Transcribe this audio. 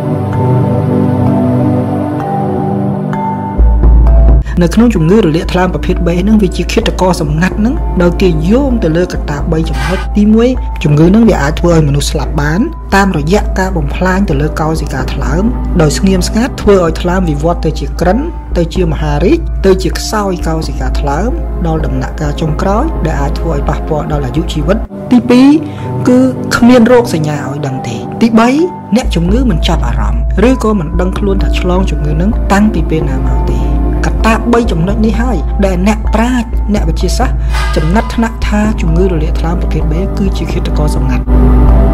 នៅក្នុងជំងឺរលាកថ្លើមប្រភេទ B ហ្នឹងវាជាឃាតករសម្ងាត់ហ្នឹងដោយគេយោងទៅលើកត្តា3ចំណុចទី1ជំងឺហ្នឹងវាអាចធ្វើឲ្យមនុស្សស្លាប់បានតាមរយៈការបំផ្លាញទៅលើកោសិកាថ្លើមដោយស្ងៀមស្ងាត់ធ្វើឲ្យថ្លើមវិវត្តទៅជាក្រិនទៅជាមហារីកទៅជាខ្សោយកោសិកាថ្លើមដល់ដំណាក់កាលចុងក្រោយដែលអាចធ្វើឲ្យប៉ះពាល់ដល់អាយុជីវិតទី2គឺគ្មានរោគសញ្ញាឲ្យដឹងទេទី3អ្នកជំងឺមិនចាប់អារម្មណ៍ឬក៏មិនដឹងខ្លួនថាឆ្លងជំងឺហ្នឹងតាំងពីពេលណាមកទេកត្តា3ចំណុចនេះហើយដែលអ្នកប្រាជ្ញអ្នកវិទ្យាសាស្ត្រចំណាត់ថ្នាក់ថាជំងឺរលាកថ្លើមប្រភេទ B គឺជាឃាតករសម្ងាត់